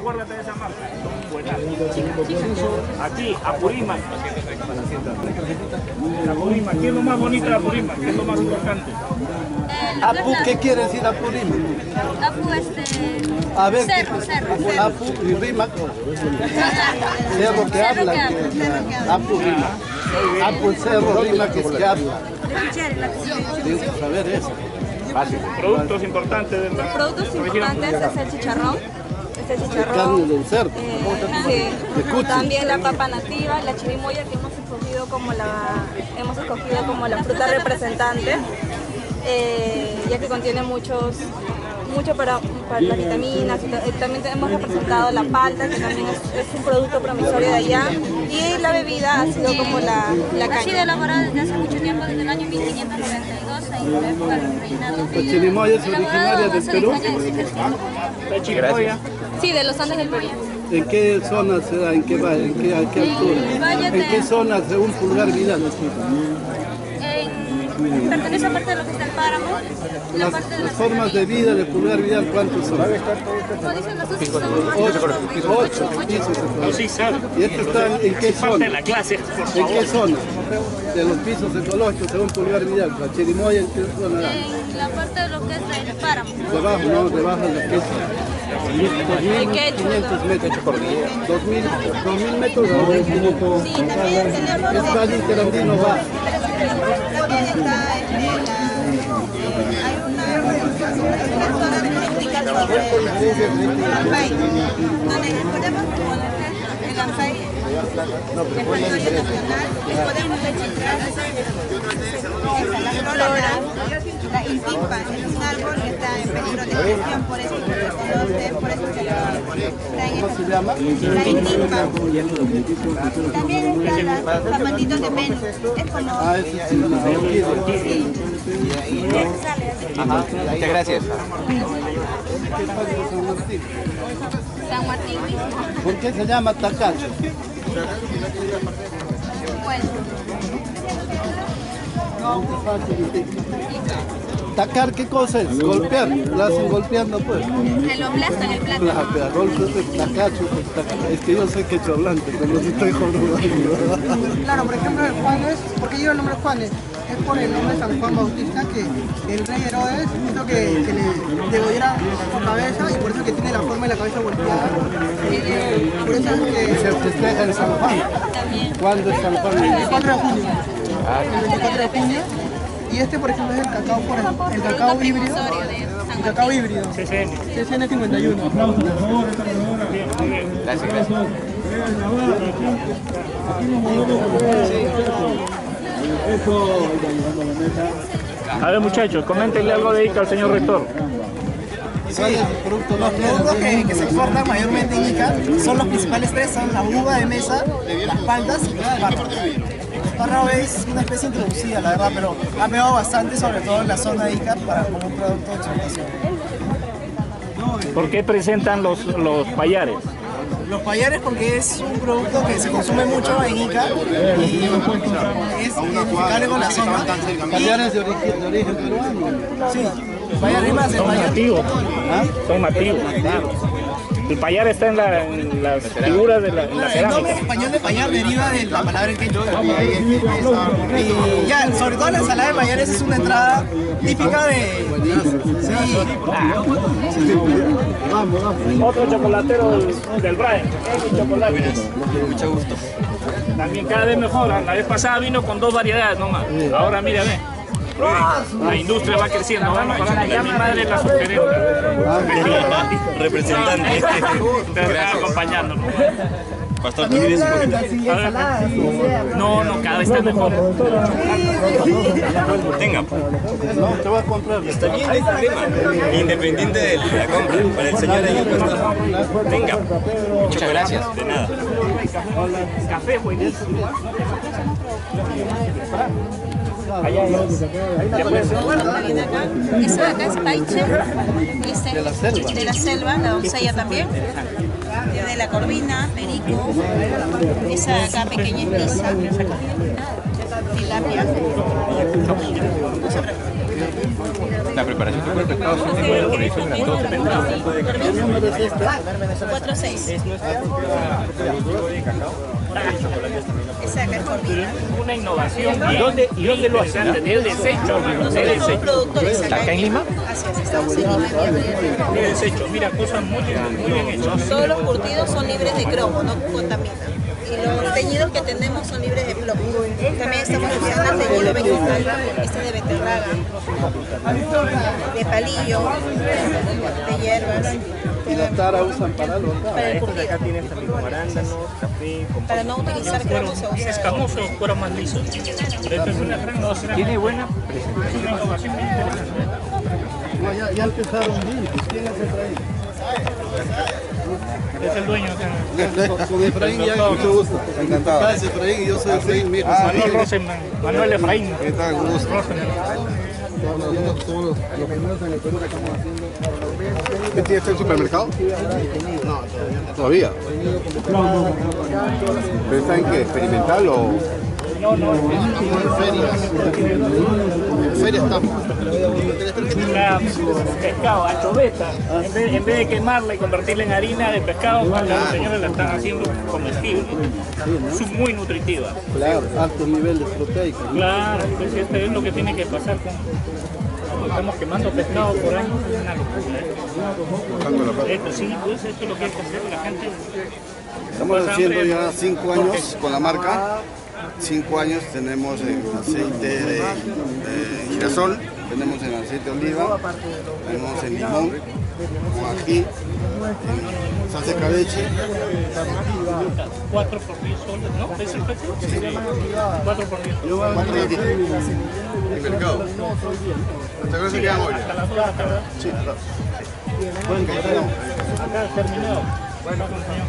Acuérdate de esa marca, son buenas. Aquí, Apurímac. Apurímac, ¿qué es lo más bonito de Apurímac? ¿Qué es lo más importante? Apu, ¿qué quiere decir Apurímac? Apu, a ver, cerro. Apu y Rímac. Cerro que habla. Apu, Rímac. Apu, el cerro, Rímac es que habla. Tienes que saber eso. Fácil. Productos importantes del Productos importantes es el chicharrón. Carne del cerdo. Sí. También la papa nativa, la chirimoya que hemos escogido como la fruta representante, ya que contiene mucho para las vitaminas. También hemos representado la palta, que también es un producto promisorio de allá, y la bebida ha sido como la caña. Ha sido elaborada desde hace mucho tiempo, desde el año 1592 en la época del reinado. ¿La chirimoya es originaria del Perú? La chirimoya. Sí, de los Andes del Perú. ¿En qué zona se da? ¿En qué valle? ¿En qué altura? ¿En qué zona según Pulgar Vidal? Pertenece a parte de lo que está el páramo. Las formas de vida de Pulgar Vidal, ¿cuántos son? Ocho pisos. No, sí, sabe. ¿Y esto está en qué zona? En la clase, por ¿En favor. qué zona? De los pisos ecológicos según Pulgar Vidal. La chirimoya, ¿en qué zona da? En la parte de lo que es el páramo. Debajo, no, debajo de la queso. 2.500 metros por día. 2.000 metros. Sí, también tenemos. Es Valle Interandino va. También está hay una turística sobre Lampay, donde podemos conocer el Lampay, el Parque Nacional, y podemos encontrar la flora, la intimpa, es un árbol que está en peligro de extinción, por eso está en ¿Cómo se llama? la intimpa. También está la zapatito de Venus, es como... Ah, ese es la orquídea. Ajá, muchas gracias. ¿Qué pasa con San Martín? San Martín mismo. ¿Por qué se llama tacacho? Bueno, ¿Tacar qué cosa es? Golpear. La hacen golpeando pues. se lo aplastan el plato. La golpe es tacacho. Es que yo soy quechohablante, pero no estoy jorobando. Claro, por ejemplo, el Juanes, ¿por qué lleva el nombre Juanes? Es por el nombre de San Juan Bautista, que el rey Herodes hizo que le degollara su cabeza, y por eso que tiene la forma de la cabeza volteada. Por eso es que... Se festeja en San Juan. ¿Cuándo es San Juan? El 24 de junio. El 24 de junio. Y este, por ejemplo, es el cacao híbrido. El cacao híbrido. CCN 51. Gracias. A ver, muchachos, coméntenle algo de Ica al señor rector. ¿Cuál es el producto más Los productos que se exportan mayormente en Ica son los principales tres, son la uva de mesa, las paltas y el espárrago. El espárrago es una especie introducida, la verdad, pero ha pegado bastante, sobre todo en la zona de Ica, como un producto de exportación. ¿Por qué presentan los payares? Los payares porque es un producto que se consume mucho en Ica y es identificable con la zona. Payares de origen peruano. Sí, payares más de Son payar. nativos. Son nativos, claro. El payar está en las figuras de la El cerámica. nombre español de payar deriva de la palabra en quechua. Y ya, sobre todo la ensalada de payares es una entrada típica de... Sí. Otro chocolatero del Brian, el chocolate. Mucho gusto. También cada vez mejora. La vez pasada vino con 2 variedades nomás. Ahora mira, ve. La industria va creciendo, va mejorando. Ya mi madre es la sugerente. Representante. Te está acompañando. Pastor, ¿tú vives No, cada vez está mejor. Tenga. No, te voy a comprar. Está bien, no hay problema. Independiente de la compra. Para el señor ahí puesto. Tenga. Muchas gracias. De nada. Café buenísimo. Esa de acá es paiche, De la selva. de la selva, la doncella también, de la corvina, perico, esa de acá pequeña es lisa, tilapia. La preparación del pescado es un número 46. Exacto, es cortina. Una innovación. ¿Y dónde lo hacen? Del desecho, Nosotros somos productores ¿Acá en Lima? Así es, estamos en Lima. de desecho. Mira, cosas muy bien hechas. Todos los curtidos son libres de cromo, no contaminan. Y los teñidos que tenemos son libres de plomo. También estamos usando el teñido vegetal, este de beterraga, de palillo, de hierbas. Y la tara usan para los Para el curtido. Acá tienes también como arándanos, café, con... Para no utilizar cromo se usa. Escamosos, fueron más lisos. Esto es una gran innovación. Tiene buena Es una innovación muy interesante. No, ya empezaron bien. ¿Quién es Efraín? Es el dueño. Con Efraín ya mucho gusto. Encantado. Papá es Efraín y yo soy Efraín, mi hijo. Manuel Rosenman, Manuel Efraín. ¿Qué tal? Gusto. Rosenman. Todos los primeros en el Perú que estamos haciendo. ¿Qué tiene este supermercado? No, ¿Todavía? ¿Pero en qué? ¿Experimental o...? No, no, estamos en ferias. En ferias estamos. pescado, anchoveta. En vez de quemarla y convertirla en harina de pescado, los señores la están haciendo comestible. Son muy nutritivas. Claro, altos niveles proteicos. Claro, pues esto es lo que tiene que pasar cuando estamos quemando pescado por ahí. Es una locura. Esto sí, pues esto es lo que hay que hacer. La gente Estamos haciendo ya 5 años con la marca. 5 años tenemos en aceite de girasol, tenemos en aceite de oliva, tenemos en limón, con ají, en salsa de cabeche. 4 por 10 soles, ¿no? ¿Es el precio? Sí. 4 por 10. 4 ¿En mercado? ¿Hasta qué hora se quedan hoy? Hasta las 2 de la tarde. Sí, claro. Acá terminado. Bueno,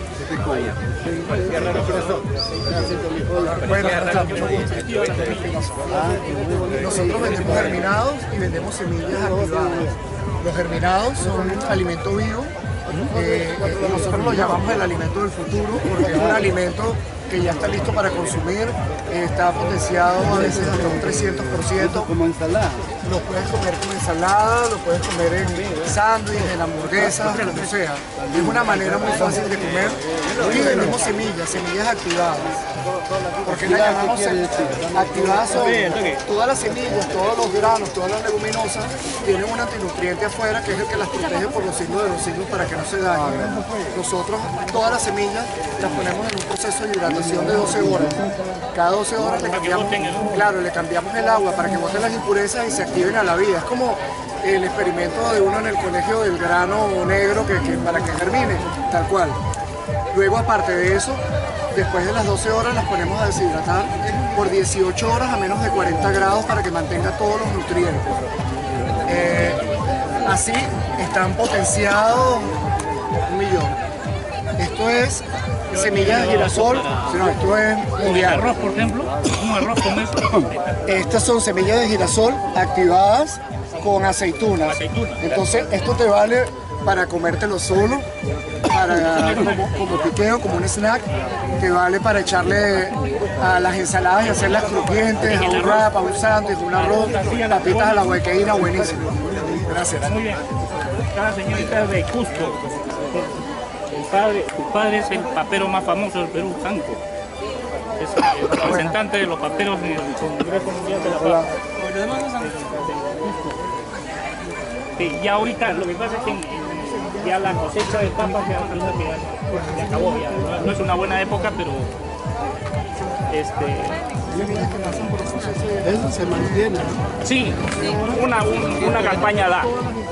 Nosotros vendemos germinados y vendemos semillas activadas. Los germinados son alimento vivo. Nosotros lo llamamos el alimento del futuro porque es un alimento que ya está listo para consumir, está potenciado a veces hasta un 300%. Como ensalada. Lo puedes comer con ensalada, lo puedes comer en sándwich, en hamburguesas, como sea. Es una manera muy fácil de comer. Y vendemos semillas activadas. ¿Por qué las llamamos activadas? Son todas las semillas, todos los granos, todas las leguminosas tienen un antinutriente afuera que es el que las protege por los siglos de los siglos para que no se dañen. Nosotros todas las semillas las ponemos en un proceso de hidratación de 12 horas. Cada 12 horas le cambiamos el agua para que boten las impurezas y se activen a la vida. Es como el experimento de uno en el colegio del grano negro que para que germine, tal cual. Luego, aparte de eso, después de las 12 horas las ponemos a deshidratar por 18 horas a menos de 40 grados para que mantenga todos los nutrientes. Así están potenciados 1 millón. Esto es semillas de girasol, esto es mundial. Arroz, por ejemplo, un arroz con esto. Estas son semillas de girasol activadas con aceitunas. Entonces esto te vale para comértelo solo, como piqueo, como un snack, te vale para echarle a las ensaladas y hacerlas crujientes, a un wrap, a un sándwich, un arroz, papitas a la huequeína, buenísimo. Gracias. Muy bien. Cada señorita de Cusco. Tu padre es el papero más famoso del Perú, Janco. Es el representante de los paperos en el Congreso Mundial de la Paz. Sí, ya ahorita lo que pasa es que ya la cosecha de papas ya acabó, ya no es una buena época, pero Eso se mantiene. sí, una campaña da,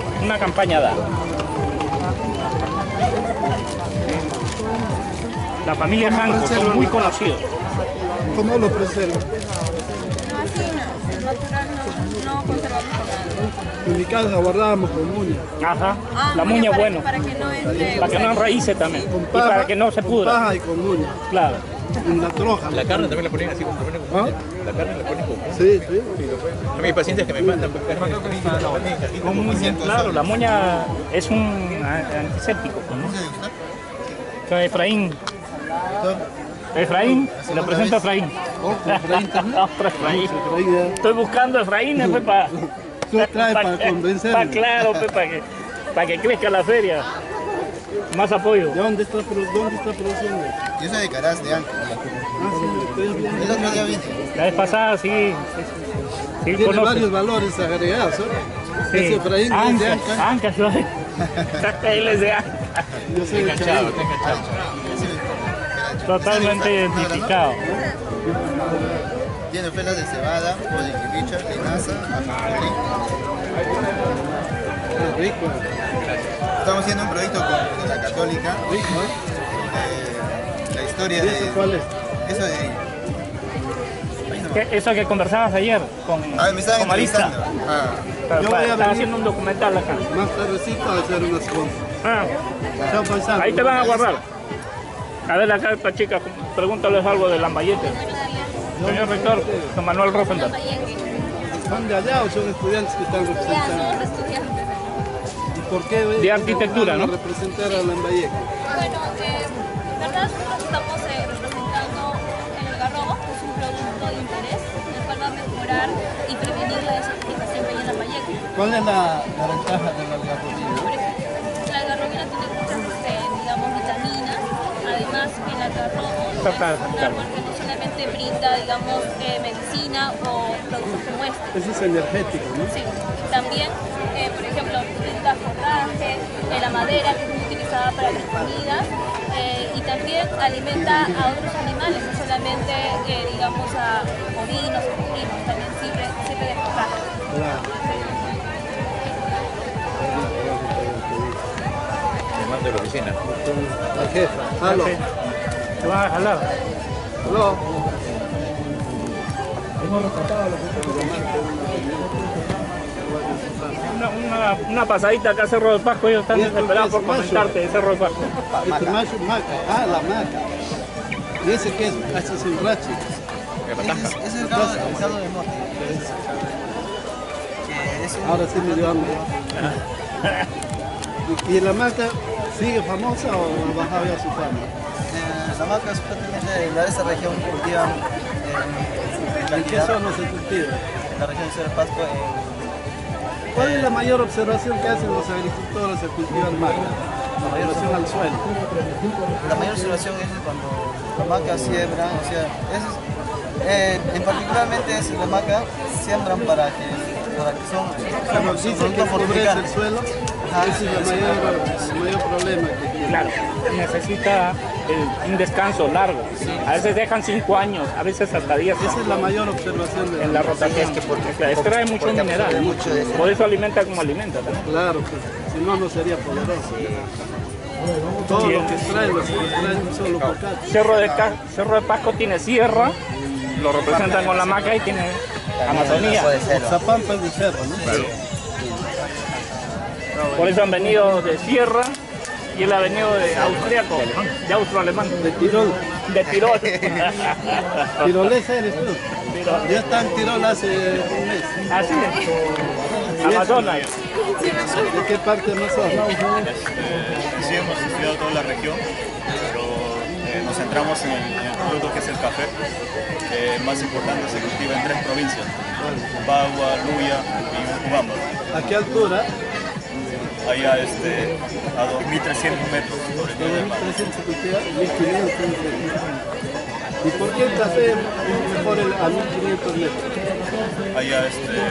La familia Janco son muy conocidos. ¿Cómo lo preservan? Así, natural, no conservamos nada. En mi casa guardábamos con muña. Ajá, la muña es bueno. Para que no entre. Para que no enraíce también. Con Y paja, para que no se con pudra. paja y con muña. Claro. En la troja. La carne también la ponen así, como ponen con muña. La carne la ponen con muña. Sí, sí. A mis pacientes que me mandan pues, carne Con muña, claro, la muña es un antiséptico, ¿no? Efraín. Efraín, se le presenta a Efraín. Efraín también. Otro Efraín. Estoy buscando a Efraín, para Tú traes para convencerme. Claro, para que crezca la feria. Más apoyo. ¿De dónde está produciendo? Yo soy de Caraz, de Anca. El otro día vine. La vez pasada sí Tiene conoce. varios valores agregados, ¿eh? Sí. Ese Efraín es de Anca. Anca, él es de Anca. Yo soy de Chavín. Totalmente identificado. Tiene pelas de cebada, poliquilicha, linaza, ajonjolí. Rico. Estamos haciendo un proyecto con la Católica. Rico. La historia ¿Y de... eso cuál es? Eso de... Eso que conversabas ayer con me estaban Marisa. entrevistando. Yo voy a Estaba venir haciendo un documental acá. más tardecito a hacer unas cosas. Chao, paisano. Ahí te van a guardar. A ver acá esta chica, pregúntales algo de Lambayete. Señor rector, don Manuel Rosenberg. ¿Son de allá o son estudiantes que están representando? ¿Y por qué de arquitectura, ¿no? representar a Lambayeque? Bueno, en verdad nosotros estamos representando el algarrobo, que es un producto de interés, el cual va a mejorar y prevenir la desertificación que hay en Lambayeque. ¿Cuál es la ventaja del algarrobino? La algarrobina tiene muchas, digamos, vitaminas, además que el algarrobo es un árbol que no solamente brinda, digamos, medicina o productos como este. Ese es energético, ¿no? Sí, también, por ejemplo, brinda forraje, la madera que es muy utilizada para las comidas y también alimenta a otros animales, no solamente, digamos, a bovinos o porcinos, también sirve de forraje. Claro. Mando de la oficina. La jefa. Aló. ¿Te van a jalar? Aló. Una pasadita acá a Cerro del Pasco, ellos están desesperados por comentarte de Cerro del Pasco. Este macho, maca. Ah, la maca. ¿Y ese qué es? Ese es un rachi. Ese es el caldo de mote. Ahora sí me dio hambre. ¿Y la maca sigue famosa o ha bajado ya su fama? La maca es prácticamente de esta región cultivan ¿En qué zona se cultiva? en la región de Cerro del Pasco. ¿Cuál es la mayor observación que hacen los agricultores al cultivar maca? La relación al suelo. La mayor observación es cuando la maca siembran, o sea, en particularmente es la maca siembran para que Cuando dicen que empobrece el suelo, ese es el mayor problema que tiene. Claro, necesita un descanso largo. A veces dejan 5 años, a veces hasta 10. Esa es la mayor observación de en la rotación, porque extrae mucho mineral. Por eso alimenta como alimenta. ¿No? Claro, pues, si no, no sería poderoso. Todo lo que extrae lo extrae en un solo bocado. Cerro de Pasco tiene sierra, lo representan con la maca y tiene Amazonía. Zapampa es de cerro, ¿no? Claro. Por eso han venido de sierra y él ha venido de austriaco, de austro-alemán. De Tirol. De Tirol. Tirolesa eres tú. Yo estaba en Tirol hace un mes. Así es. Amazonas. ¿De qué parte de Amazonas? Sí, hemos estudiado toda la región, pero nos centramos en el producto que es el café. Más importante se cultiva en 3 provincias: Bagua, Luya y Urubamba. ¿A qué altura? Allá a 2.300 metros sobre el nivel del mar. 2.300 se cultiva, 1.500. ¿Y por qué el café es mejor a 1.500 metros? Allá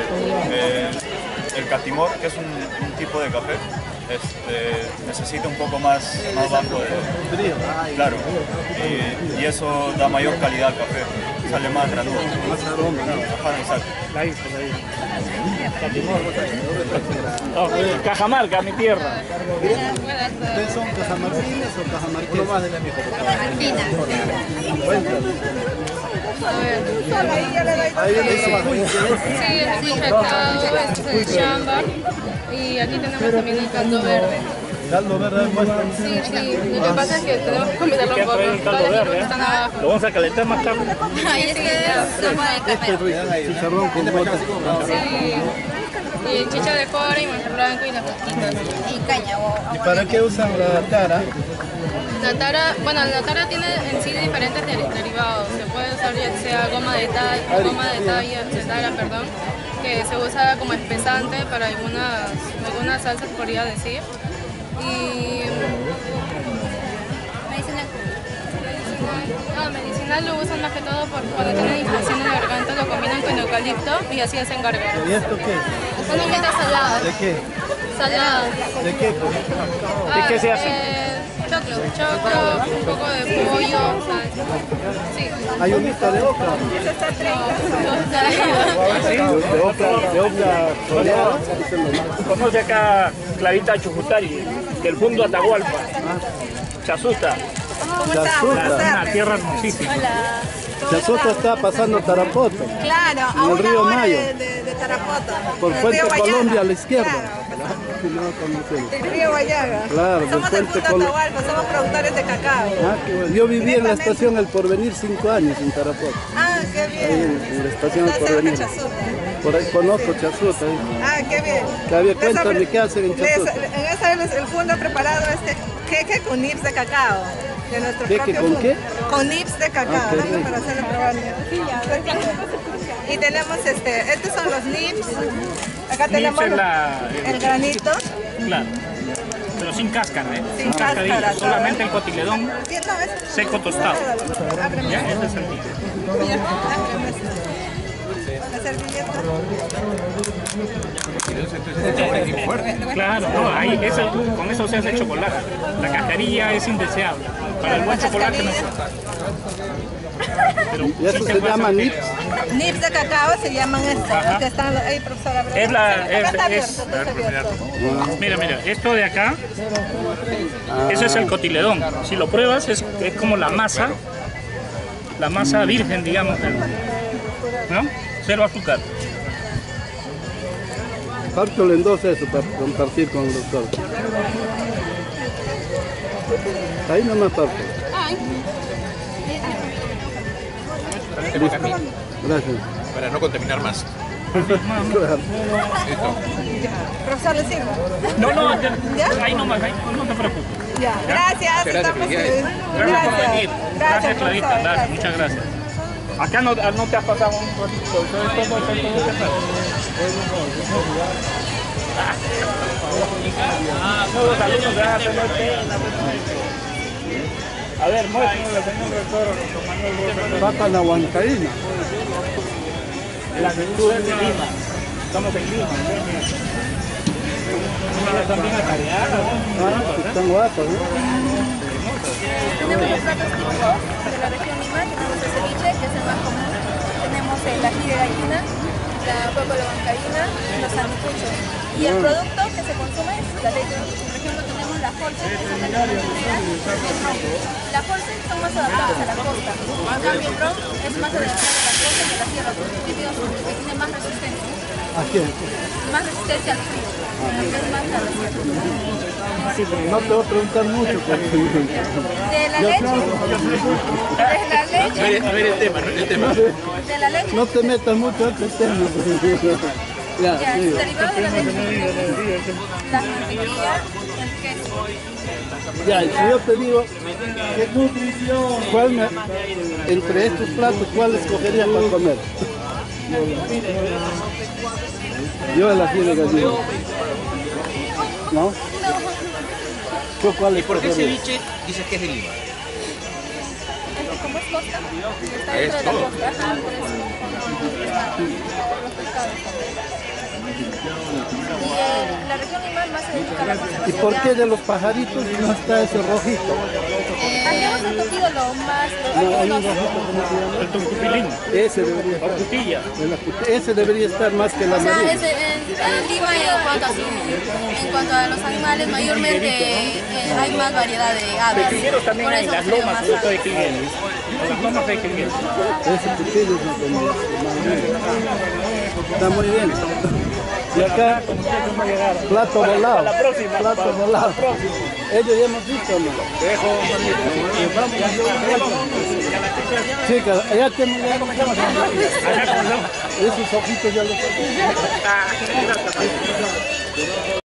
el catimor, que es un tipo de café, necesita un poco más bajo de frío. Claro, y eso da mayor calidad al café, sale más granudo. Más aroma. Ajá, exacto. La hice. Catimor. Cajamarca, mi tierra. ¿Ustedes son cajamarquines o cajamarqueses? Uno más de la Cajamarquina. Ahí viene el cicuy. Sí, el cicatado, este es el chambar. Y aquí tenemos también el caldo verde. Caldo verde muestra. Sí, sí. Lo que pasa es que tenemos que combinarlo un poco. El caldo verde, Están abajo. Lo vamos a calentar más tarde. Ahí este es sopa de café. Chicharrón con botas. Sí. Y el chicha de cobre y manjar blanco y las pastitas. Y caña o ¿Y para qué usan la tara? La tara tiene en sí diferentes derivados. Se puede usar ya sea goma de tara, perdón, que se usa como espesante para algunas salsas, podría decir. Y medicinal lo usan más que todo cuando tienen inflamación en la garganta, lo combinan con eucalipto y así hacen gargaras. ¿Y esto qué? Son hierbas saladas. ¿De qué? Saladas. ¿De qué? ¿De qué se hace? Choclo, un poco de pollo, salsa. Sí. Hay un lista de ocra. De ocra soleada. Conoce acá Clarita Chujutari, del Fundo Atahualpa. Chasuta. Chasuta. Una tierra hermosísima. Chasuta está pasando Tarapoto. Claro, a en el una río hora Mayo. de Tarapoto. Por del Fuente río Guayaga. Colombia a la izquierda. El río Guayaga. Claro, somos del Fundo Atahualpa, somos productores de cacao. Qué bueno. Yo viví en la estación El Porvenir 5 años en Tarapoto. Qué bien. Ahí en la estación El Porvenir. Por ahí conozco Chasuta. Qué bien. Cuéntame qué hacen en Chasuta. En esa el fondo ha preparado este queque con nips de cacao. De nuestro ¿Queque propio con fondo. qué? Con nips de cacao, ¿no? Para hacerlo probar. Y tenemos estos son los nips. Acá tenemos el granito. Claro. Pero sin cáscara, ¿eh? Sin cascarilla, cáscara, solamente el cotiledón seco tostado. ¿Ya? Ese es el tipo. La servilleta. Claro, no, ahí con eso se hace chocolate. La cascarilla es indeseable. Para el buen chocolate no. Pero ¿Y eso se llama nips? Nips de cacao se llaman estos. Que están ahí, profesora. Mira, esto de acá, eso es el cotiledón. Si lo pruebas es como la masa virgen, digamos, ¿no? Cero azúcar. Pártelo en dos eso para compartir con el doctor. Ahí nomás parto. Listo. Gracias. Para no contaminar más. Claro. Profesor, ¿le sirvo? No, ahí nomás, no te preocupes. Ya. Gracias. Gracias por venir. Gracias, Clarita. Gracias, muchas gracias. Acá no te has pasado un ratito. Todos los alumnos van a hacer a ver, muéstrenle, señor rector. Papa la huancaína. La virtud es de Lima. Estamos en Lima. También Están guapos, ¿no? Tenemos los platos típicos de la región Lima, tenemos el ceviche, que es el más común, tenemos el ají de gallina, la papa a la huancaína, los anticuchos. Y el producto que se consume es la leche. Por ejemplo, tenemos las holses, que son la leche industrial, y el ron. Las holses son más adaptadas a la costa, en cambio el ron es más adaptado a la costa que a la sierra, porque tiene más resistencia. ¿A quién? Más resistencia al frío, es más a la sierra. No te voy a preguntar mucho. De la leche. A ver el tema, De la leche. No te metas mucho en el tema. Ya, derivado de la leche. Las mantequillas, el queso. Ya, y si yo te digo, entre estos platos, ¿cuál escogerías para comer? Yo el ají de gallina. ¿No? ¿Tú cuál ¿Y por qué escogerías? ceviche dices que es de Lima? Como es costa, está Es dentro de todo. la costa, ajá, por eso. Los pescados también. Y la región Lima más se dedica a la ¿Y conservación. por qué de los pajaritos no está ese rojito? Habíamos escogido lo más. No, hay un rojito, ¿cómo se llama? El tuncupilín. Ese debería estar. Cutilla. Ese debería estar más que la O sea, amarilla. en Lima en cuanto a los animales, mayormente hay más variedad de aves. Pepilleros también Por hay, eso las se ve lomas más justo de aves. Quilguén. Las lomas de Quilguén. Ese pepillo es lo que más. Está muy bien. Y acá, plato volado. Hasta la próxima. Plato volado. Ellos ya hemos visto, ¿no? Chicas, ya comenzamos. Esos ojitos ya los